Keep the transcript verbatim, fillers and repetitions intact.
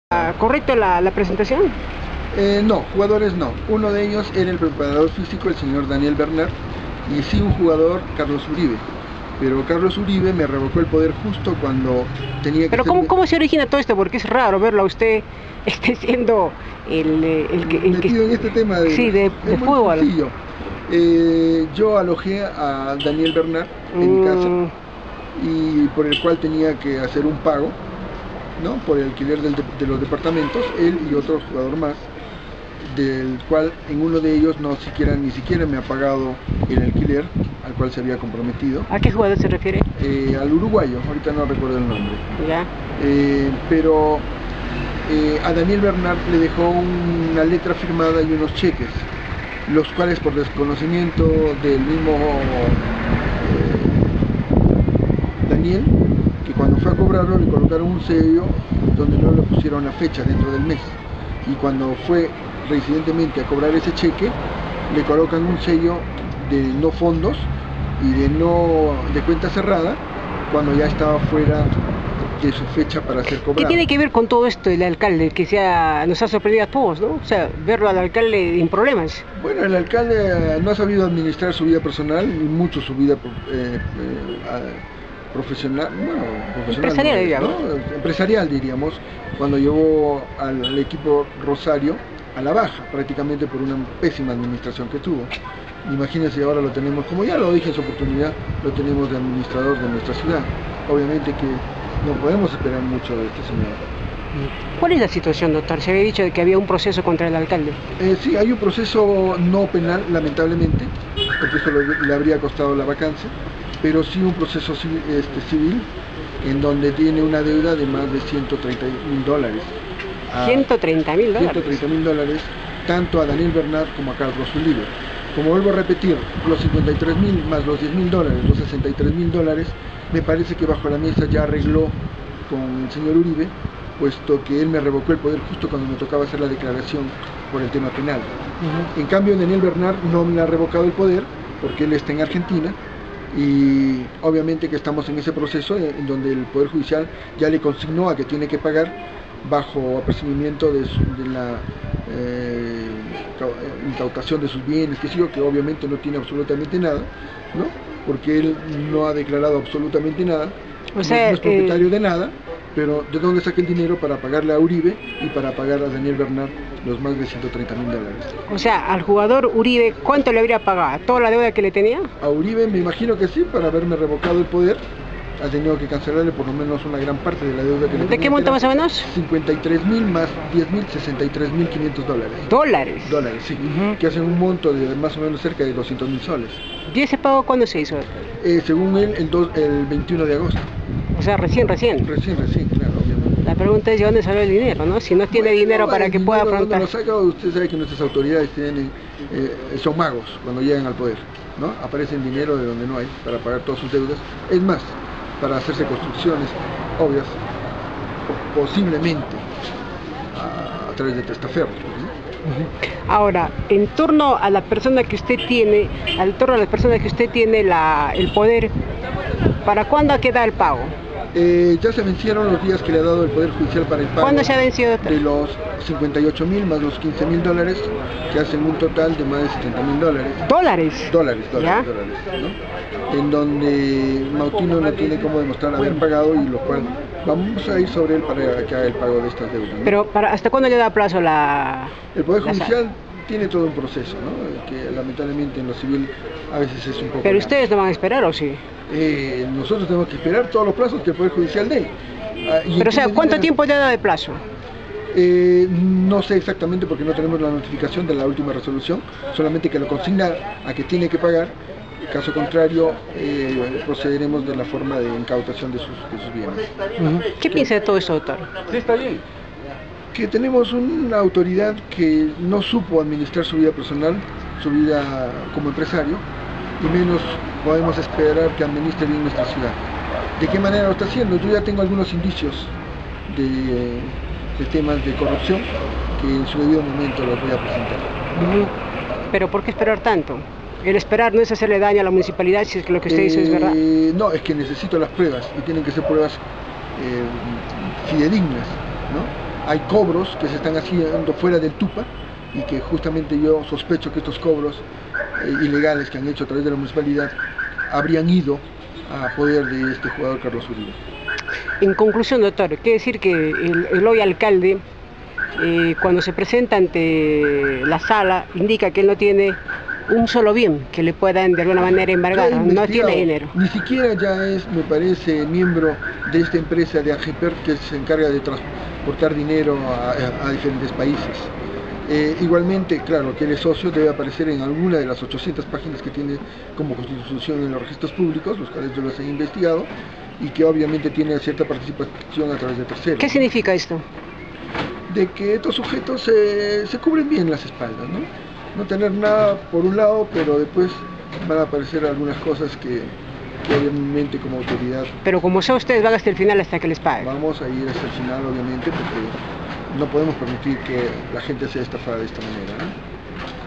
Ah, ¿correcto la, la presentación? Eh, no, jugadores no. Uno de ellos era el preparador físico, el señor Daniel Bernard, y sí un jugador, Carlos Uribe. Pero Carlos Uribe me revocó el poder justo cuando tenía que Pero ser... ¿cómo, cómo se origina todo esto? Porque es raro verlo a usted este, siendo el, eh, el que... El metido que... en este tema de... Sí, de, de es muy fútbol. sencillo. Eh, yo alojé a Daniel Bernard en mi casa, Mm. y por el cual tenía que hacer un pago, ¿no? Por el alquiler del de, de los departamentos, él y otro jugador más, del cual en uno de ellos no siquiera ni siquiera me ha pagado el alquiler al cual se había comprometido. ¿A qué jugador se refiere? Eh, al uruguayo, ahorita no recuerdo el nombre. Ya. Eh, pero eh, a Daniel Bernard le dejó una letra firmada y unos cheques, los cuales por desconocimiento del mismo eh, Daniel, que cuando fue a cobrarlo le colocaron un sello donde no le pusieron la fecha dentro del mes, y cuando fue reincidentemente a cobrar ese cheque le colocan un sello de no fondos y de no de cuenta cerrada cuando ya estaba fuera de su fecha para ser cobrado. ¿Qué tiene que ver con todo esto el alcalde? Que sea, nos ha sorprendido a todos, ¿no? O sea, verlo al alcalde en problemas. Bueno, el alcalde no ha sabido administrar su vida personal y mucho su vida eh, eh, profesional, bueno, profesional, empresarial, ¿no? digamos. ¿no? Empresarial, diríamos, cuando llevó al, al equipo Rosario a la baja, prácticamente por una pésima administración que tuvo. Imagínense, ahora lo tenemos, como ya lo dije en su oportunidad, lo tenemos de administrador de nuestra ciudad. Obviamente que no podemos esperar mucho de este señor. ¿Cuál es la situación, doctor? Se había dicho de que había un proceso contra el alcalde. Eh, sí, hay un proceso no penal, lamentablemente, porque eso le, le habría costado la vacancia, pero sí un proceso civil, este, civil en donde tiene una deuda de más de ciento treinta mil dólares. ciento treinta mil dólares. ciento treinta mil dólares, tanto a Daniel Bernard como a Carlos Uribe. Como vuelvo a repetir, los cincuenta y tres mil más los diez mil dólares, los sesenta y tres mil dólares, me parece que bajo la mesa ya arregló con el señor Uribe, puesto que él me revocó el poder justo cuando me tocaba hacer la declaración por el tema penal. Uh-huh. En cambio, Daniel Bernard no me ha revocado el poder porque él está en Argentina, y obviamente que estamos en ese proceso en donde el Poder Judicial ya le consignó a que tiene que pagar bajo apercibimiento de, su, de la eh, incautación de sus bienes, que sí, que obviamente no tiene absolutamente nada, ¿no? Porque él no ha declarado absolutamente nada, o sea, no, no es propietario eh... de nada, pero ¿de dónde saca el dinero para pagarle a Uribe y para pagar a Daniel Bernard los más de ciento treinta mil dólares? O sea, al jugador Uribe, ¿cuánto le habría pagado? ¿Toda la deuda que le tenía? A Uribe me imagino que sí, para haberme revocado el poder, ha tenido que cancelarle por lo menos una gran parte de la deuda que le tenía. ¿De qué monto más o menos? cincuenta y tres mil más diez mil, sesenta y tres mil quinientos dólares. ¿Dólares? Dólares, sí. Uh-huh. Que hacen un monto de más o menos cerca de doscientos mil soles. ¿Y ese pago cuándo se hizo? Eh, según él, el, dos, el veintiuno de agosto. O sea, recién, recién. Recién, recién, claro, obviamente. La pregunta es de dónde salió el dinero, ¿no? Si no tiene bueno, dinero no, para que dinero, pueda afrontar. Lo saca, usted sabe que nuestras autoridades tienen, eh, son magos cuando llegan al poder, ¿no? Aparecen dinero de donde no hay para pagar todas sus deudas. Es más, para hacerse construcciones obvias, posiblemente a, a través de testaferros, ¿no? Ahora, en torno a la persona que usted tiene, al torno a la persona que usted tiene la, el poder, ¿para cuándo queda el pago? Eh, ya se vencieron los días que le ha dado el Poder Judicial para el pago. ¿Cuándo se ha vencido? De los cincuenta y ocho mil más los quince mil dólares, que hacen un total de más de setenta mil dólares. ¿Dólares? Dólares, dólares, dólares, ¿no? En donde Mautino no tiene cómo demostrar haber pagado, y lo cual vamos a ir sobre él para que haga el pago de estas deudas, ¿no? Pero para, ¿hasta cuándo le da plazo la...? El Poder Judicial la... tiene todo un proceso, ¿no? Que lamentablemente en lo civil a veces es un poco... ¿Pero ustedes no van a esperar o sí? Eh, nosotros tenemos que esperar todos los plazos que el Poder Judicial dé. Ah, Pero o sea, ¿cuánto tiene... tiempo le da de plazo? Eh, no sé exactamente porque no tenemos la notificación de la última resolución, solamente que lo consigna a que tiene que pagar. Caso contrario, eh, procederemos de la forma de incautación de sus, de sus bienes. Uh-huh. ¿Qué que... piensa de todo eso, doctor? Sí, está bien. Que tenemos una autoridad que no supo administrar su vida personal, su vida como empresario, y menos podemos esperar que administre bien nuestra ciudad. ¿De qué manera lo está haciendo? Yo ya tengo algunos indicios de, de temas de corrupción que en su debido momento los voy a presentar. Uh-huh. ¿Pero por qué esperar tanto? El esperar no es hacerle daño a la municipalidad, si es que lo que usted eh, dice es verdad. No, es que necesito las pruebas, y tienen que ser pruebas eh, fidedignas, ¿no? hay cobros que se están haciendo fuera del Tupa y que justamente yo sospecho que estos cobros eh, ilegales que han hecho a través de la municipalidad habrían ido a poder de este jugador Carlos Uribe. En conclusión, doctor, quiere decir que el, el hoy alcalde, eh, cuando se presenta ante la sala, indica que él no tiene un solo bien que le puedan de alguna manera embargar, no tiene dinero. Ni siquiera ya es, me parece, miembro de esta empresa de AGEPER que se encarga de transportar dinero a, a, a diferentes países. Eh, igualmente, claro, que él es socio, debe aparecer en alguna de las ochocientas páginas que tiene como constitución en los registros públicos, los cuales yo los he investigado, y que obviamente tiene cierta participación a través de terceros. ¿Qué significa esto? De que estos sujetos se, se cubren bien las espaldas, ¿no? No tener nada por un lado, pero después van a aparecer algunas cosas que, que obviamente como autoridad... Pero como sea, ustedes van hasta el final hasta que les paguen. Vamos a ir hasta el final, obviamente, porque no podemos permitir que la gente sea estafada de esta manera, ¿no?